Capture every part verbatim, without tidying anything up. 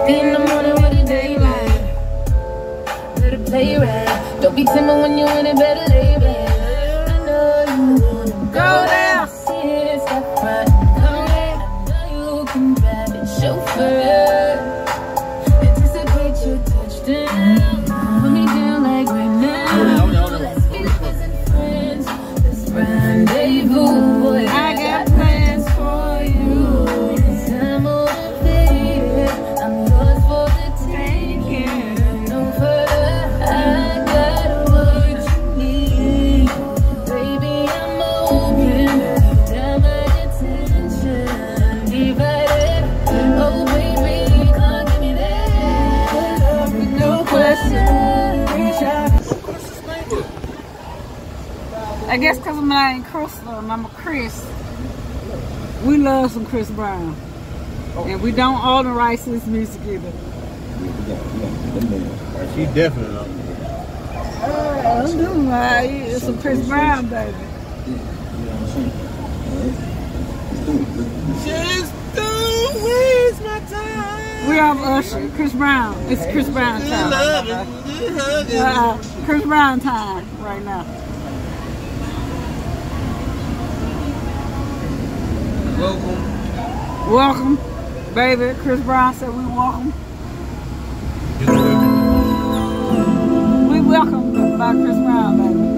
Be in the morning with a daylight. Let it play right. Don't be timid when you in it, better lay back. I know you wanna go there. See it, step right. Come there. I know you can drive it, chauffeur. Anticipate your touchdown. Put me down like right now. Let's get as friends. Let's rendezvous, boy. I got plans for you. Cause I'm motivated. I'm yours for the taking. No further, I got what you need. Baby, I'm open. Got my attention divided. Oh, baby, come give me that. No question. I guess because my name Crystal and I'm a Chris. We love some Chris Brown. And we don't own the rights to his music either. She definitely loves me. Uh, I'm doing right. It's some Chris Brown, baby. Just don't waste my time. We have Usher, Chris Brown. It's Chris Brown time. Uh, Chris Brown time right now. Welcome. Welcome, baby. Chris Brown said we welcome. We welcome by Chris Brown, baby.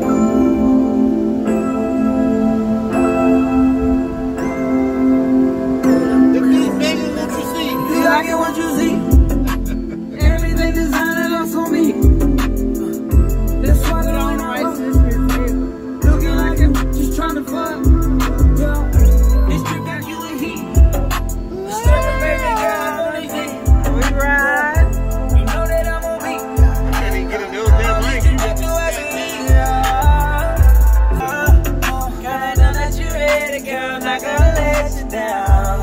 The beat, baby, what you see? You like it what you see? Everything designed us on me. That's why I don't write this music. Looking like him, just trying to fuck. Yeah. This trip got you in heat. The second baby girl on his feet. We ride. You know that I'm on beat. Can't even get a new damn link. Girl, I know that you ready, girl. I'm not gonna let you down.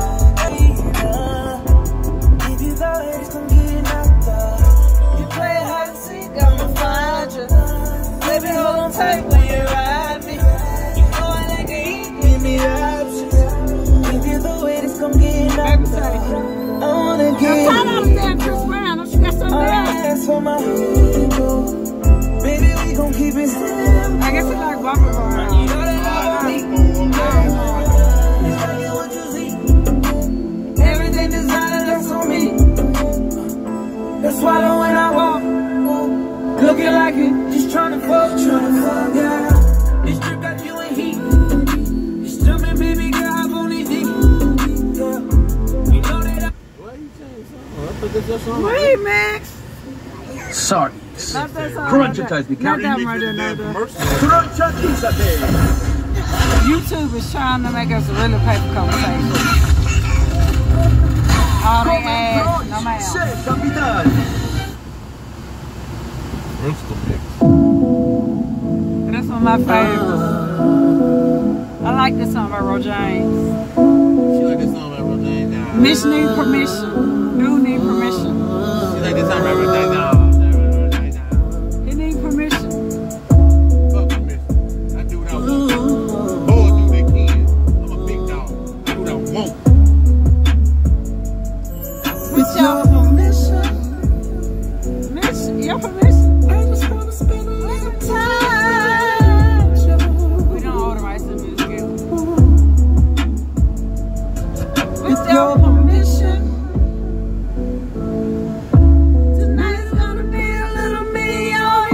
If you go, it's gonna get knocked up. You play hide and seek, I'ma find you. Baby, hold on tight when you ride me. You know I like to eat, give me options. If you go, it's gonna get knocked up. I wanna get. I'm tired of damn Chris Brown. Don't you got something else? For my baby, we gon' keep it simple. I guess it's like Bumper Bar. You know that I want to see. Everything designed that's on me. That's why when I walk, looking like it, just trying to fuck, trying to fuck, yeah. This trip got you in heat. Just jumping, baby girl, hop on these deep. Yeah. You know that I. Why you saying something? I put this up on Remix. Sorry. Not that song. Crunch Not it, that, not that right there, no, no. Crunch it, YouTube is trying to make us a really pay for conversation. All they ass, no ma'am. That's one of my favorites. I like this song by Ro James. She like this song by Ro James now. Mitch need permission. Dude need permission. She like this song by Ro James now. He need permission. Fuck permission. I do what I want. Boys do they can. I'm a big dog. I do what I want. With your permission. Mitch, your permission. I just wanna spend a little time with you. We don't own the rights to the music. With your permission. Tonight's gonna be a little me on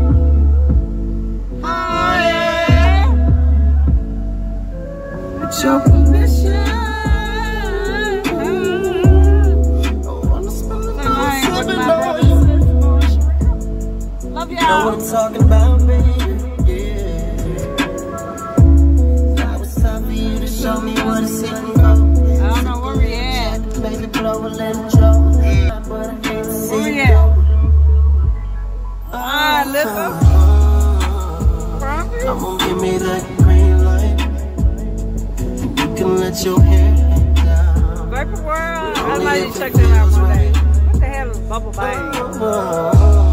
you. Oh yeah. With your permission. Love y'all. Know what I'm talking about, baby? Yeah. Now it's time for you to show me what it's sitting for. I don't know where we at. Baby, blow a little joke. But I hate to see Where we you at? go. Ah, live up. Come on, give me that green light. You can let your hair hang down. Vapor World. I might check them out one day. What the hell is Bubble Bang? Oh,